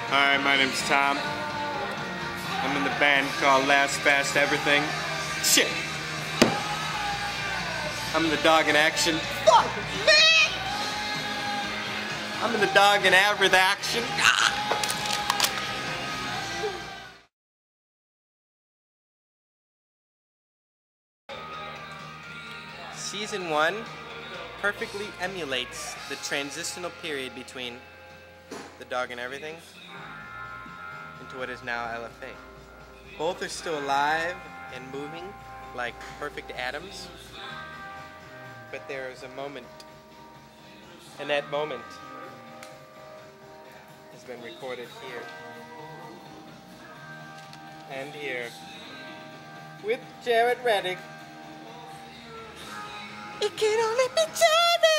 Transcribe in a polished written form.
Hi, my name's Tom. I'm in the band called Last Fast Everything. Shit! I'm in the Dog in Action. Fuck, man! I'm in the Dog in Average Action. Season 1 perfectly emulates the transitional period between the Dog and Everything into what is now LFA. Both are still alive and moving like perfect atoms, but there is a moment, and that moment has been recorded here and here with Jared Reddick. It can only be Jared!